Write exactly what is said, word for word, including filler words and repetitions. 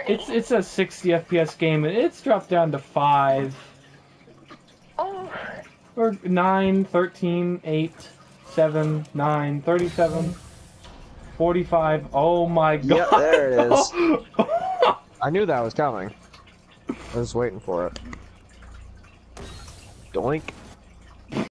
It's it's a sixty F P S game, and it's dropped down to five. Oh. Or nine, thirteen, eight, seven, nine, thirty-seven, forty-five. Oh my god. Yep, there it is. I knew that was coming. I was waiting for it. Doink.